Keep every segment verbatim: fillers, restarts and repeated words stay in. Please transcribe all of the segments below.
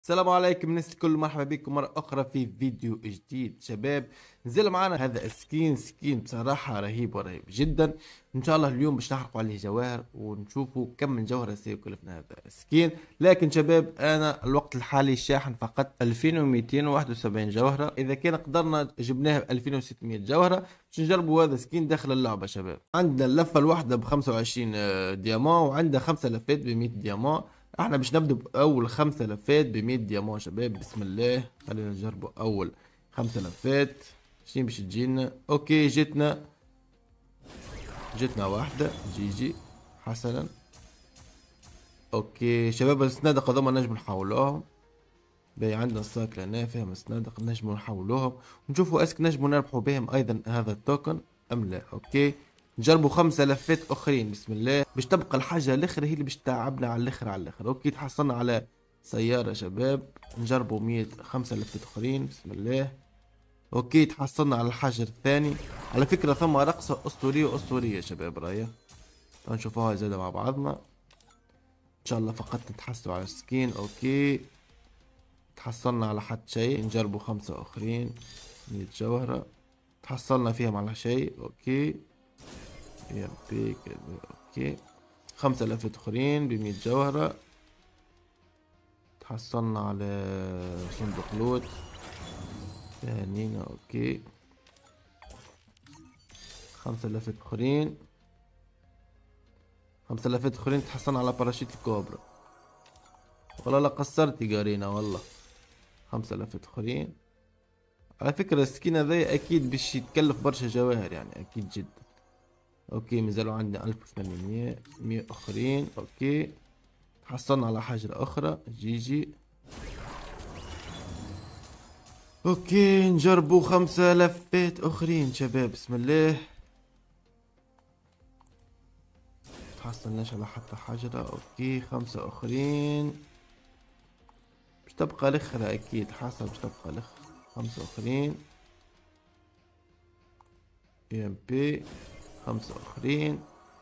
السلام عليكم الناس الكل، مرحبا بكم مرة أخرى في فيديو جديد. شباب، نزل معنا هذا السكين سكين بصراحة رهيب ورهيب جدا. إن شاء الله اليوم باش نحرقوا عليه جواهر ونشوفوا كم من جوهرة سيكلفنا هذا السكين. لكن شباب، أنا الوقت الحالي شاحن فقط ألفين ومئتين وواحد وسبعين جوهرة. إذا كان قدرنا جبناها ب ألفين وستمئة جوهرة باش نجربوا هذا السكين داخل اللعبة. شباب، عندنا اللفة الواحدة ب خمسة وعشرين ديامون، وعندنا خمسة لفات ب مئة ديامون. احنا باش نبدو باول خمسة لفات ب مئة ديامون. شباب بسم الله، خلينا نجربوا اول خمسة لفات شنو باش تجينا. اوكي، جتنا جتنا واحدة، جي جي حسنا. اوكي شباب، السنادق هذوما نجم نحولوهم. باهي، عندنا الصاك لهنا فيهم السنادق نجمو نحولوهم ونشوفوا اسك نجمو نربحوا بهم ايضا هذا التوكن ام لا. اوكي، نجربوا خمسة لفات اخرين بسم الله، باش تبقى الحاجة الاخر هي اللي باش تعبنا على الاخر على الاخر. اوكي، تحصلنا على سيارة شباب، نجربوا مية خمسة لفات اخرين بسم الله. اوكي، تحصلنا على الحجر الثاني. على فكرة ثم رقصة اسطورية اسطورية شباب، راية نشوفوها زادة مع بعضنا ان شاء الله. فقط نتحسوا على السكين. اوكي، تحصلنا على حد شيء، نجربوا خمسة اخرين مية جوهرة تحصلنا فيهم على شيء. اوكي يا بيك، اوكي خمسة لفات اخرين بمية جوهرة تحصلنا على صندوق لوت ثانينا. اوكي، خمسة لفات اخرين خمسة لفات اخرين تحصلنا على باراشوت الكوبرا. والله لا قصرتي قارينا والله. خمسة لفات اخرين. على فكرة السكين هذا اكيد باش يتكلف برشا جواهر يعني، اكيد جدا. اوكي، مازالوا عندنا ألف وثمانمئة مية اخرين. اوكي، حصلنا على حجرة اخرى، جي جي. اوكي، نجربوا خمسة لفات اخرين شباب بسم الله. تحصلناش على حتى حجرة. اوكي، خمسة اخرين باش تبقى الاخرى اكيد، حاسة باش تبقى الاخرى. خمسة اخرين اي ام بي، خمسة اخرين.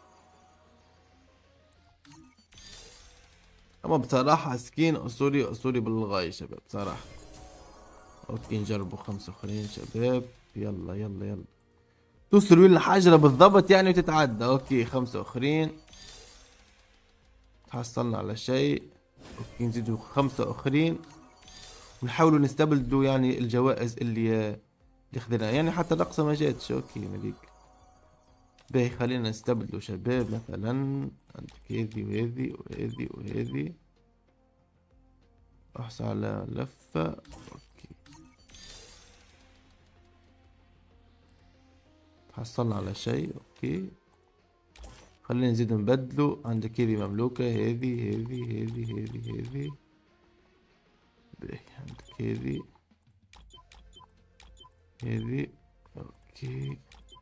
اما بصراحة سكين اسطوري اسطوري بالغاية شباب بصراحة. اوكي، نجربوا خمسة اخرين شباب. يلا يلا يلا، توصل وين الحجرة بالضبط يعني وتتعدى. اوكي، خمسة اخرين تحصلنا على شيء. اوكي، نزيدوا خمسة اخرين ونحاولوا نستبدلوا يعني الجوائز اللي اللي خذيناها يعني، حتى الرقصة ما جاتش. اوكي مليك. باهي، خلينا نستبدلوا شباب. مثلا عندك هذي وهذي وهذي وهذي. احصل على لفة. اوكي، حصلنا على شيء. اوكي، خلينا نزيد نبدلوا. عندك هذي مملوكة، هذي هذي هذي هذي هذي. باهي، عندك هذي هذي. اوكي،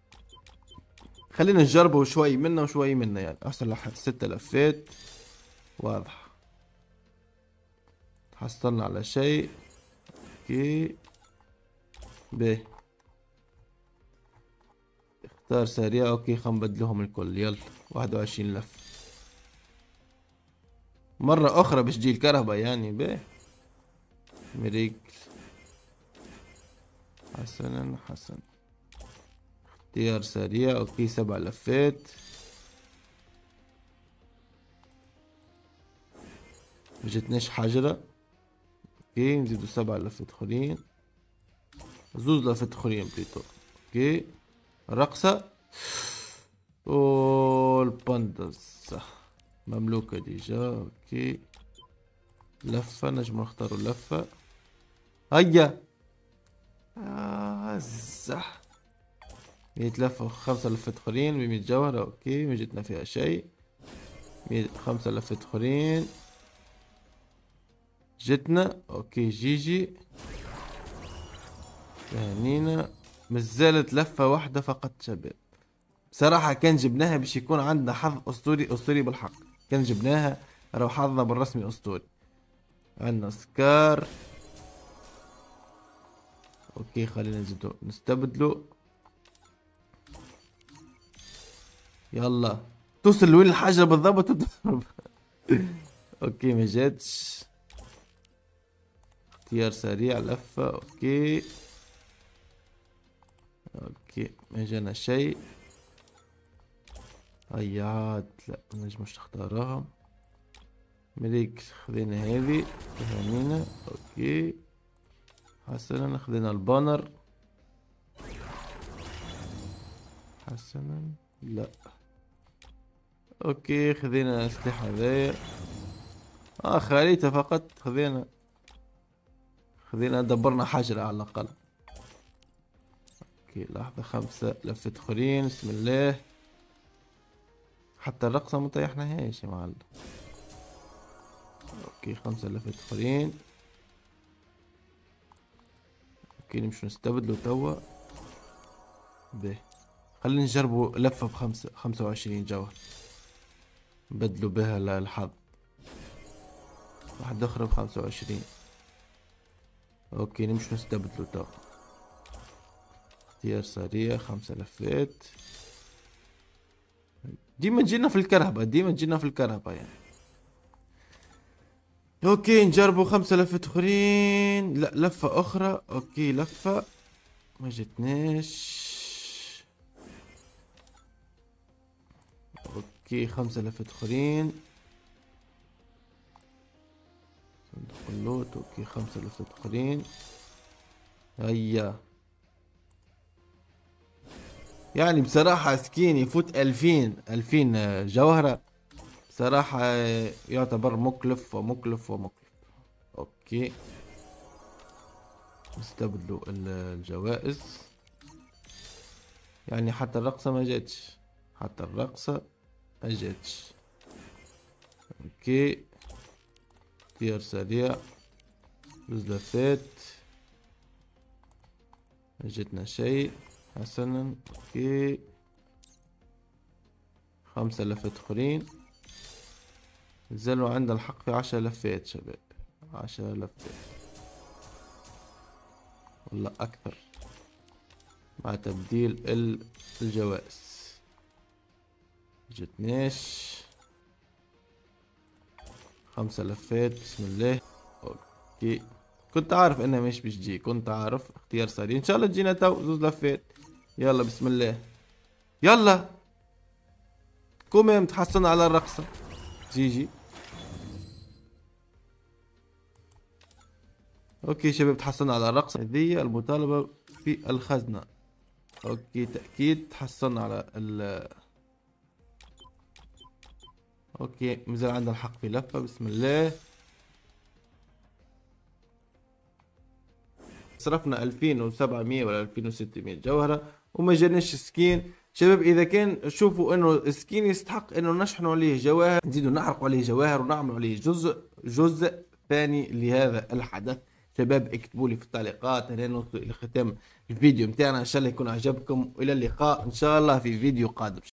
خلينا نجربوا شوي منا وشوي منا يعني. احسن لحد ستة لفات واضح. حصلنا على شيء. اوكي باهي، اختار سريع. اوكي، خلينا نبدلهم الكل. يلا، واحد وعشرين لفة مرة اخرى باش تجي الكهرباء يعني. باهي، مريك حسنا حسنا. اختيار سريع. اوكي، سبع لفات. مجتناش حجرة. اوكي، نزيدو سبع لفات اخرين، زوز لفات اخرين بليتو. اوكي، رقصة. اوه البانداس مملوكة ديجا. اوكي، لفة نجم نختاروا لفة. هيا آه زح. مية لفة وخمسة لفات اخرين بمية جوهرة. اوكي، ما جتنا فيها شيء. مية خمسة لفات اخرين جتنا. اوكي، جي جي تهنينا. مازالت لفة واحدة فقط شباب. بصراحة كان جبناها باش يكون عندنا حظ اسطوري اسطوري بالحق. كان جبناها راهو حظنا بالرسمي اسطوري. عندنا سكار. اوكي، خلينا نزيدو نستبدلو. يلا، توصل لوين الحاجة بالضبط وتضرب. اوكي، ما جاتش. اختيار سريع لفة. اوكي اوكي ما جانا شيء. هيا عاد لا منجمش نختارها. مليك خذينا هذي تهانينا. اوكي حسنا خذينا البانر. حسنا لا. اوكي خذينا الاسلحة هذايا. اه خريطة فقط خذينا. خذينا دبرنا حجر على الاقل. اوكي لحظة خمسة لفة اخرين بسم الله. حتى الرقصة مطيحناهاش يا معلم. اوكي خمسة لفة اخرين. اوكي نمشي نستبدلوا توا. به خلينا نجربوا لفة بخمسة خمسة وعشرين جوهر نبدلوا بها للحظ. واحدة أخرى بخمسة وعشرين. أوكي نمشي نستبدلوا توا. اختيار سريع خمسة لفات. ديما تجينا في الكرهبة ديما تجينا في الكرهبة يعني. أوكي نجربوا خمسة لفات أخرين. لا لفة أخرى. أوكي لفة ما جتناش. اوكي خمسة لفات اخرين. صندوق اللوت. اوكي خمسة لفات اخرين. هيا يعني بصراحة سكين يفوت الفين الفين جوهرة بصراحة يعتبر مكلف ومكلف ومكلف. اوكي نستبدلوا الجوائز. يعني حتى الرقصة ما جاتش. حتى الرقصة ما جاتش. اوكي اختيار سريع جوز لفات ما جتنا شيء. حسنا اوكي خمسة لفات اخرين. نزلوا عندنا الحق في عشر لفات شباب. عشر لفات ولا اكثر مع تبديل الجوائز. جتناش. خمسة لفات بسم الله. اوكي كنت عارف انها مش بتجي كنت عارف. اختيار سريع ان شاء الله تجينا تو زوز لفات. يلا بسم الله يلا. كوميم تحسنا على الرقصة. جيجي. اوكي شباب تحسنا على الرقصة. هذه المطالبة في الخزنة. اوكي تأكيد تحصلنا على ال. اوكي مازال عندنا الحق في لفة بسم الله. صرفنا ألفين وسبعمية ولا ألفين وستمية جوهرة وما جاناش سكين. شباب اذا كان شوفوا انه السكين يستحق انه نشحنوا عليه جواهر نزيدوا نحرقوا عليه جواهر ونعملوا عليه جزء جزء ثاني لهذا الحدث. شباب اكتبوا لي في التعليقات. هنا نوصل الى ختام الفيديو متاعنا ان شاء الله يكون عجبكم والى اللقاء ان شاء الله في فيديو قادم.